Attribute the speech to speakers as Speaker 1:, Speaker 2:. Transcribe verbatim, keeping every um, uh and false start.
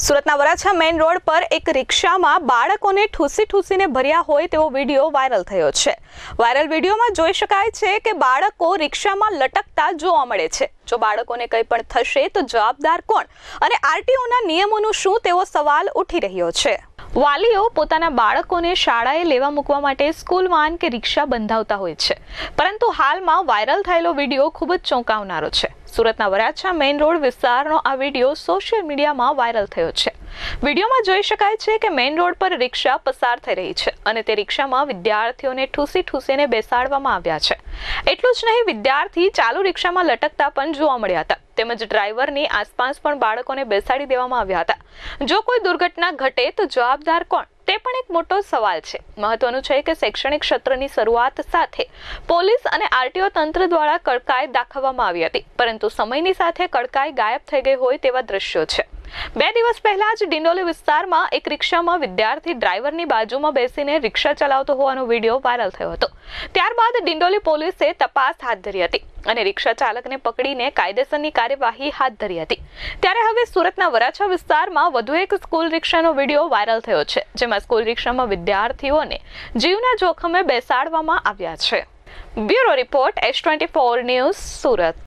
Speaker 1: સુરતના Varachha main road પર એક રિક્ષામાં બાળકોને ઠૂસી ઠૂસીને ભર્યા હોય તેવો વિડીયો વાયરલ થયો છે। વાયરલ વિડીયોમાં જોઈ શકાય છે કે બાળકો રિક્ષામાં લટકતા જોવા મળે છે। જો બાળકોને કંઈ પણ થશે તો જવાબદાર કોણ અને આરટીઓના નિયમોનું શું તેવો સવાલ ઉઠી રહ્યો છે। વાલીઓ પોતાના બાળકોને શાળાએ લેવા મૂકવા માટે સ્કૂલ વાન કે રિક્ષા બંધાવતા હોય છે, પરંતુ હાલમાં વાયરલ થયેલો વિડીયો ખૂબ જ ચોંકાવનારો છે। સુરતના વરાછા મેઇન રોડ વિસ્તારનો આ વિડીયો સોશિયલ મીડિયામાં વાયરલ થયો છે। વિડીયોમાં જોઈ શકાય છે કે મેઇન રોડ પર રિક્ષા પસાર થઈ રહી છે અને તે રિક્ષામાં વિદ્યાર્થીઓને ઠૂસી ઠૂસીને બેસાડવામાં આવ્યા છે। એટલું જ નહીં, વિદ્યાર્થી ચાલુ રિક્ષામાં લટકતા પણ જોવા મળ્યા હતા, તેમજ ડ્રાઈવરની આસપાસ પણ બાળકોને બેસાડી દેવામાં આવ્યા હતા। જો કોઈ દુર્ઘટના ઘટે તો જવાબદાર કોણ, તે પણ એક મોટો સવાલ છે। મહત્વનું છે કે શૈક્ષણિક ક્ષેત્રની શરૂઆત સાથે પોલીસ અને આરટીઓ તંત્ર દ્વારા કડકાઈ દાખવવામાં આવી હતી, પરંતુ સમયની સાથે કડકાઈ ગાયબ થઈ ગઈ હોય તેવા દ્રશ્યો છે। બે દિવસ પહેલા જ ડિંડોલી વિસ્તારમાં એક રિક્ષામાં વિદ્યાર્થી ડ્રાઈવરની બાજુમાં બેસીને રિક્ષા ચલાવતો હોવાનો વિડીયો વાયરલ થયો હતો। ત્યારબાદ ડિંડોલી પોલીસે તપાસ હાથ ધરી હતી અને રિક્ષા ચાલકને પકડીને કાયદેસરની કાર્યવાહી હાથ ધરી હતી। ત્યારે હવે સુરતના વરાછા વિસ્તારમાં વધુ એક સ્કૂલ રિક્ષાનો વિડીયો વાયરલ થયો છે, જેમાં સ્કૂલ રિક્ષામાં વિદ્યાર્થીઓને જીવના જોખમે બેસાડવામાં આવ્યા છે। Bureau report S twenty four news, Surat.